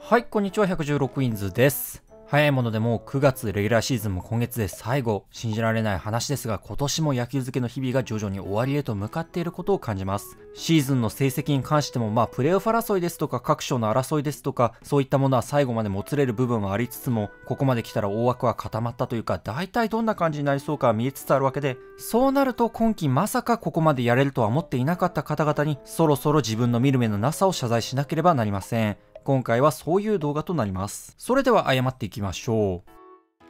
はい、こんにちは。116インズです。早いものでもう9月レギュラーシーズンも今月で最後。信じられない話ですが、今年も野球漬けの日々が徐々に終わりへと向かっていることを感じます。シーズンの成績に関してもプレーオフ争いですとか各賞の争いですとか、そういったものは最後までもつれる部分はありつつも、ここまで来たら大枠は固まったというか、大体どんな感じになりそうかは見えつつあるわけで、そうなると今季まさかここまでやれるとは思っていなかった方々に、そろそろ自分の見る目のなさを謝罪しなければなりません。今回はそういう動画となります。それでは謝っていきましょう。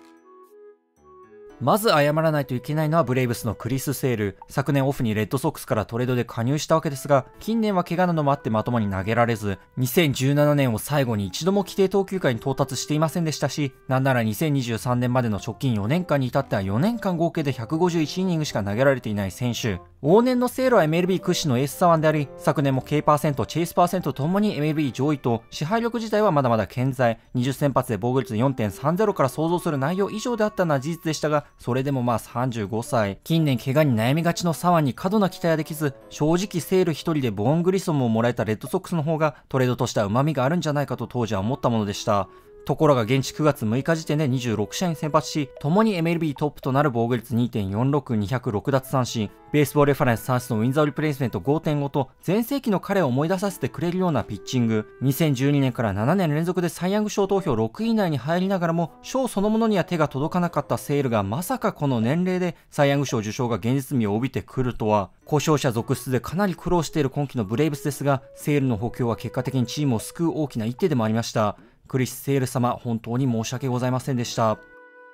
まず謝らないといけないのはブレイブスのクリス・セール。昨年オフにレッドソックスからトレードで加入したわけですが、近年は怪我などもあってまともに投げられず、2017年を最後に一度も規定投球回に到達していませんでしたし、なんなら2023年までの直近4年間に至っては4年間合計で151イニングしか投げられていない選手。往年のセールは MLB 屈指のエース左腕であり、昨年も K%、チェイス%ともに MLB 上位と、支配力自体はまだまだ健在、20先発で防御率 4.30 から想像する内容以上であったのは事実でしたが、それでも35歳、近年怪我に悩みがちの左腕に過度な期待はできず、正直セール一人でボーン・グリソンももらえたレッドソックスの方がトレードとしては旨味があるんじゃないかと当時は思ったものでした。ところが現地9月6日時点で26試合に先発し、共に MLB トップとなる防御率 2.46、206奪三振、ベースボールレファレンス算出のウィンザーリプレイスメント 5.5 と、全盛期の彼を思い出させてくれるようなピッチング。2012年から7年連続でサイ・ヤング賞投票6位以内に入りながらも、賞そのものには手が届かなかったセールがまさかこの年齢でサイ・ヤング賞受賞が現実味を帯びてくるとは、故障者続出でかなり苦労している今季のブレイブスですが、セールの補強は結果的にチームを救う大きな一手でもありました。クリス・セール様、本当に申し訳ございませんでした。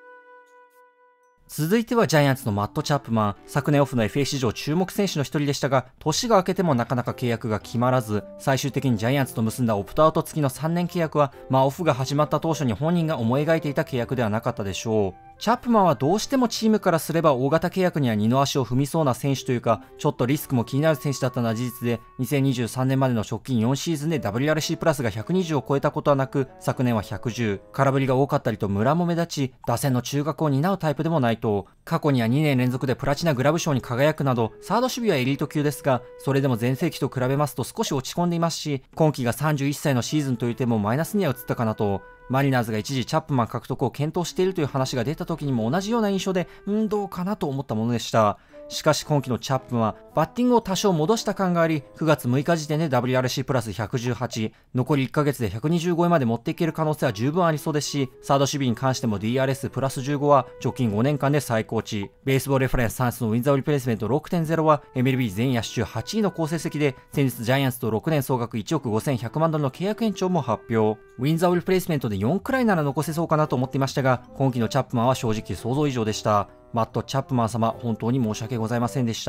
続いてはジャイアンツのマット・チャップマン。昨年オフの FA 史上注目選手の一人でしたが、年が明けてもなかなか契約が決まらず、最終的にジャイアンツと結んだオプトアウト付きの3年契約は、オフが始まった当初に本人が思い描いていた契約ではなかったでしょう。チャップマンはどうしてもチームからすれば大型契約には二の足を踏みそうな選手というか、ちょっとリスクも気になる選手だったのは事実で、2023年までの直近4シーズンで WRC プラスが120を超えたことはなく、昨年は110、空振りが多かったりとムラも目立ち、打線の中核を担うタイプでもないと、過去には2年連続でプラチナグラブ賞に輝くなど、サード守備はエリート級ですが、それでも前世紀と比べますと少し落ち込んでいますし、今季が31歳のシーズンという点もマイナスには移ったかなと。マリナーズが一時チャップマン獲得を検討しているという話が出た時にも同じような印象で、どうかなと思ったものでした。しかし今季のチャップマンはバッティングを多少戻した感があり、9月6日時点で WRC プラス118、残り1ヶ月で120超えまで持っていける可能性は十分ありそうですし、サード守備に関しても DRS プラス15は直近5年間で最高値、ベースボールレファレンス算出のウィンザーリプレイスメント 6.0 は MLB 全野手中8位の好成績で、先日ジャイアンツと6年総額1億5100万ドルの契約延長も発表。ウィンザーリプレイスメントで4くらいなら残せそうかなと思っていましたが、今季のチャップマンは正直想像以上でした。マット・チャップマン様、本当に申し訳ございませんでした。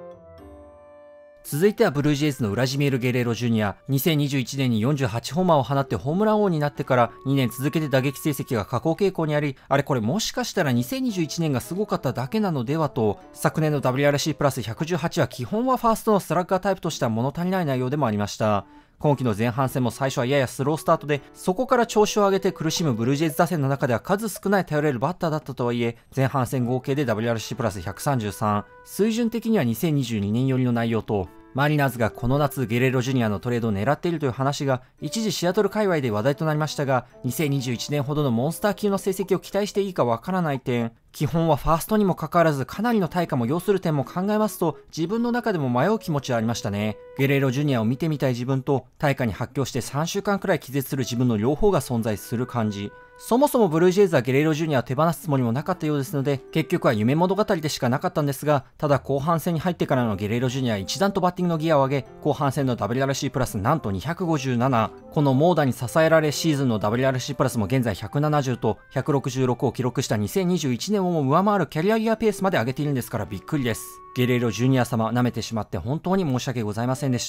続いてはブルージェイズのウラジミール・ゲレーロ Jr. 2021年に48ホーマーを放ってホームラン王になってから2年続けて打撃成績が下降傾向にあり、あれこれもしかしたら2021年がすごかっただけなのではと、昨年の WRC プラス118は基本はファーストのスラッガータイプとしては物足りない内容でもありました。今季の前半戦も最初はややスロースタートで、そこから調子を上げて苦しむブルージェイズ打線の中では数少ない頼れるバッターだったとはいえ、前半戦合計で WRC プラス133、水準的には2022年寄りの内容と、マリナーズがこの夏ゲレーロ Jr. のトレードを狙っているという話が一時シアトル界隈で話題となりましたが、2021年ほどのモンスター級の成績を期待していいかわからない点、基本はファーストにもかかわらずかなりの対価も要する点も考えますと、自分の中でも迷う気持ちはありましたね。ゲレーロ Jr. を見てみたい自分と、対価に発狂して3週間くらい気絶する自分の両方が存在する感じ。そもそもブルージェイズはゲレーロ Jr. を手放すつもりもなかったようですので、結局は夢物語でしかなかったんですが、ただ後半戦に入ってからのゲレーロ Jr. は一段とバッティングのギアを上げ、後半戦の WRC プラスなんと257、この猛打に支えられシーズンの WRC プラスも現在170と166を記録した2021年をも上回るキャリアギアペースまで上げているんですからびっくりです。ゲレーロ Jr. 様、舐めてしまって本当に申し訳ございませんでした。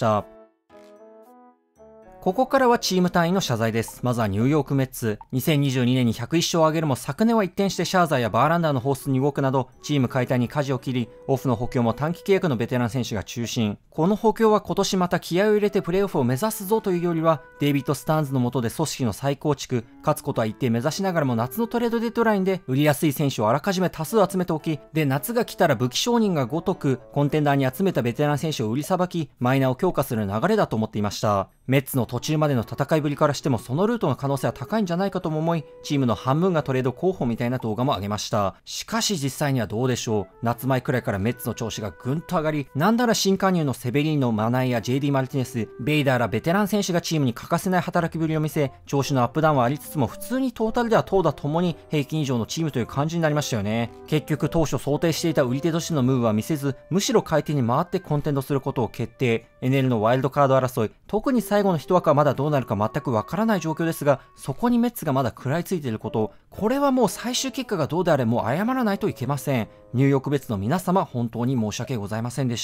ここからはチーム単位の謝罪です。まずはニューヨークメッツ。2022年に101勝を挙げるも昨年は一転してシャーザーやバーランダーの放出に動くなど、チーム解体に舵を切り、オフの補強も短期契約のベテラン選手が中心。この補強は今年また気合を入れてプレーオフを目指すぞというよりは、デイビッド・スターンズの下で組織の再構築、勝つことは一定目指しながらも夏のトレードデッドラインで売りやすい選手をあらかじめ多数集めておき、で夏が来たら武器商人がごとくコンテンダーに集めたベテラン選手を売りさばき、マイナーを強化する流れだと思っていました。メッツの途中までの戦いぶりからしてもそのルートの可能性は高いんじゃないかとも思い、チームの半分がトレード候補みたいな動画も上げました。しかし実際にはどうでしょう。夏前くらいからメッツの調子がぐんと上がり、なんなら新加入のセベリーノ、マナイや JD マルティネス、ベイダーらベテラン選手がチームに欠かせない働きぶりを見せ、調子のアップダウンはありつつも普通にトータルでは投打ともに平均以上のチームという感じになりましたよね。結局当初想定していた売り手としてのムーブは見せず、むしろ買い手に回ってコンテンドすることを決定。NL のワイルドカード争い、特に最後の一枠はまだどうなるか全くわからない状況ですが、そこにメッツがまだ食らいついていること、これはもう最終結果がどうであれもう謝らないといけません。ニューヨークベッツの皆様、本当に申し訳ございませんでした。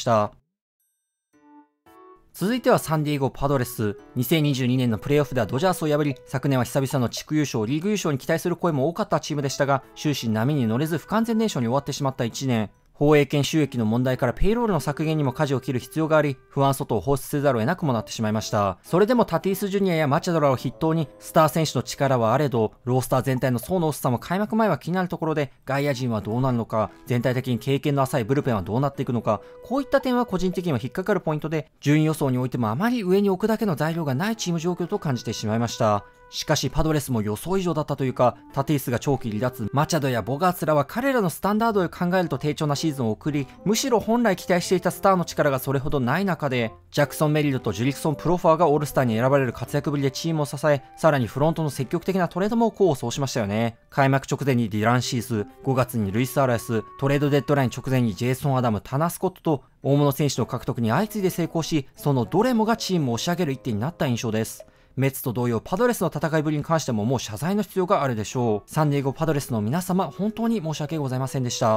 続いてはサンディエゴパドレス。2022年のプレーオフではドジャースを破り、昨年は久々の地区優勝、リーグ優勝に期待する声も多かったチームでしたが、終始波に乗れず不完全燃焼に終わってしまった1年。放映権収益の問題からペイロールの削減にも舵を切る必要があり、不安外を放出せざるを得なくもなってしまいました。それでもタティス・ジュニアやマチャドラを筆頭に、スター選手の力はあれど、ロースター全体の層の薄さも開幕前は気になるところで、外野陣はどうなるのか、全体的に経験の浅いブルペンはどうなっていくのか、こういった点は個人的には引っかかるポイントで、順位予想においてもあまり上に置くだけの材料がないチーム状況と感じてしまいました。しかしパドレスも予想以上だったというか、タティスが長期離脱、マチャドやボガーツらは彼らのスタンダードを考えると低調なシーズンを送り、むしろ本来期待していたスターの力がそれほどない中で、ジャクソン・メリルとジュリクソン・プロファーがオールスターに選ばれる活躍ぶりでチームを支え、さらにフロントの積極的なトレードも功を奏しましたよね。開幕直前にディラン・シース、5月にルイス・アラエス、トレードデッドライン直前にジェイソン・アダム、タナ・スコットと大物選手の獲得に相次いで成功し、そのどれもがチームを押し上げる一手になった印象です。メッツと同様パドレスの戦いぶりに関してももう謝罪の必要があるでしょう。サンディエゴパドレスの皆様、本当に申し訳ございませんでした。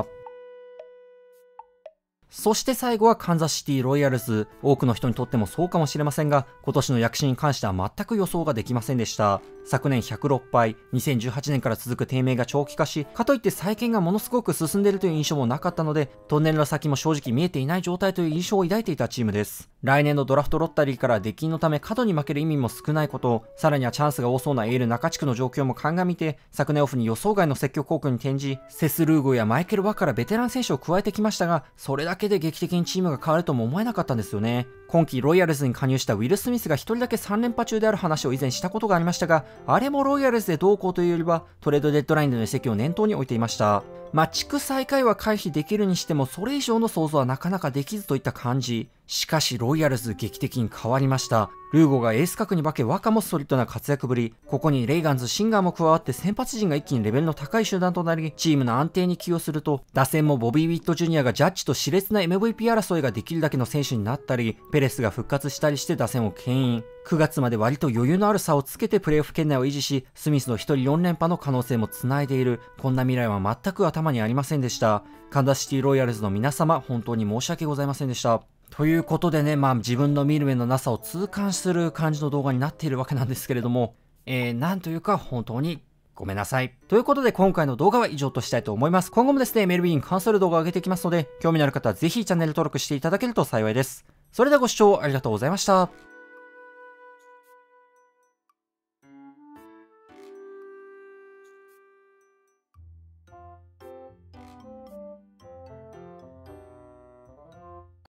そして最後はカンザスシティロイヤルズ。多くの人にとってもそうかもしれませんが、今年の躍進に関しては全く予想ができませんでした。昨年106敗、2018年から続く低迷が長期化し、かといって再建がものすごく進んでいるという印象もなかったので、トンネルの先も正直見えていない状態という印象を抱いていたチームです。来年のドラフトロッタリーから出禁のため過度に負ける意味も少ないこと、さらにはチャンスが多そうなエール中地区の状況も鑑みて、昨年オフに予想外の積極効果に転じ、セス・ルーゴやマイケル・ワからベテラン選手を加えてきましたが、それだけで劇的にチームが変わるとも思えなかったんですよね。今季ロイヤルズに加入したウィル・スミスが一人だけ3連覇中である話を以前したことがありましたが、あれもロイヤルズでどうこうというよりはトレードデッドラインでの移籍を念頭に置いていました。地区最下位は回避できるにしてもそれ以上の想像はなかなかできずといった感じ。しかしロイヤルズ劇的に変わりました。ルーゴがエース格に化け、ワカもソリッドな活躍ぶり、ここにレイガンズ、シンガーも加わって先発陣が一気にレベルの高い集団となり、チームの安定に寄与すると、打線もボビー・ウィット・ジュニアがジャッジと熾烈な MVP 争いができるだけの選手になったり、ペレスが復活したりして打線を牽引。9月まで割と余裕のある差をつけてプレーオフ圏内を維持し、スミスの一人4連覇の可能性も繋いでいる。こんな未来は全く頭にありませんでした。カンザスシティロイヤルズの皆様、本当に申し訳ございませんでした。ということでね、自分の見る目のなさを痛感する感じの動画になっているわけなんですけれども、なんというか本当にごめんなさい。ということで今回の動画は以上としたいと思います。今後もですね、MLB に関する動画を上げていきますので、興味のある方はぜひチャンネル登録していただけると幸いです。それではご視聴ありがとうございました。